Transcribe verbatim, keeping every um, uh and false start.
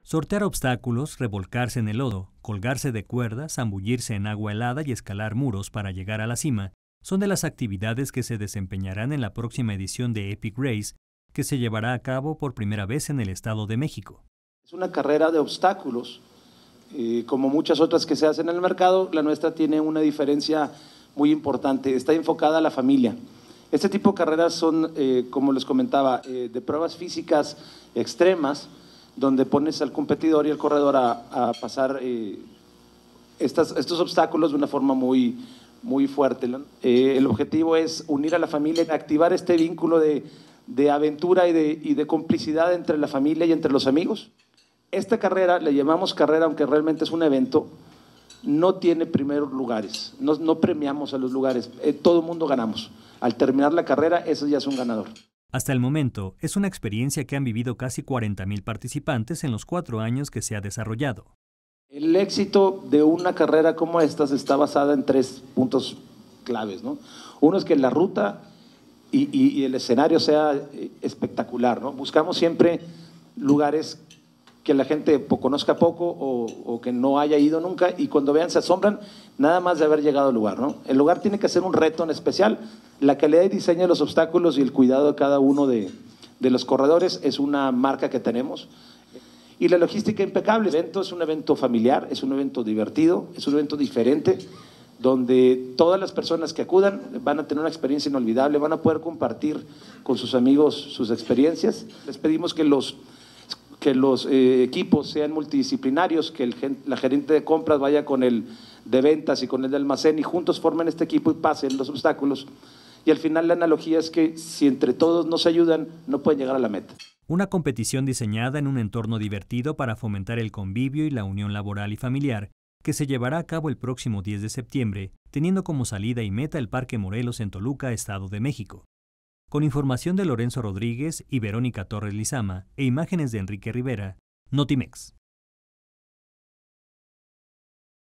Sortear obstáculos, revolcarse en el lodo, colgarse de cuerdas, zambullirse en agua helada y escalar muros para llegar a la cima son de las actividades que se desempeñarán en la próxima edición de Epic Race, que se llevará a cabo por primera vez en el Estado de México. Es una carrera de obstáculos. Eh, como muchas otras que se hacen en el mercado, la nuestra tiene una diferencia muy importante. Está enfocada a la familia. Este tipo de carreras son, eh, como les comentaba, eh, de pruebas físicas extremas, donde pones al competidor y al corredor a, a pasar eh, estas, estos obstáculos de una forma muy, muy fuerte. Eh, el objetivo es unir a la familia, activar este vínculo de, de aventura y de, y de complicidad entre la familia y entre los amigos. Esta carrera, le llamamos carrera, aunque realmente es un evento, no tiene primeros lugares, no, no premiamos a los lugares, eh, todo el mundo ganamos. Al terminar la carrera, eso ya es un ganador. Hasta el momento, es una experiencia que han vivido casi cuarenta mil participantes en los cuatro años que se ha desarrollado. El éxito de una carrera como esta está basada en tres puntos claves, ¿no? Uno es que la ruta y, y, y el escenario sea espectacular, ¿no? Buscamos siempre lugares que la gente conozca poco o, o que no haya ido nunca, y cuando vean se asombran nada más de haber llegado al lugar, ¿no? El lugar tiene que ser un reto en especial. La calidad y diseño de los obstáculos y el cuidado de cada uno de, de los corredores es una marca que tenemos. Y la logística impecable. El evento es un evento familiar, es un evento divertido, es un evento diferente, donde todas las personas que acudan van a tener una experiencia inolvidable, van a poder compartir con sus amigos sus experiencias. Les pedimos que los que los eh, equipos sean multidisciplinarios, que el, la gerente de compras vaya con el de ventas y con el de almacén y juntos formen este equipo y pasen los obstáculos. Y al final la analogía es que si entre todos no se ayudan, no pueden llegar a la meta. Una competición diseñada en un entorno divertido para fomentar el convivio y la unión laboral y familiar, que se llevará a cabo el próximo diez de septiembre, teniendo como salida y meta el Parque Morelos en Toluca, Estado de México. Con información de Lorenzo Rodríguez y Verónica Torres Lizama e imágenes de Enrique Rivera, Notimex.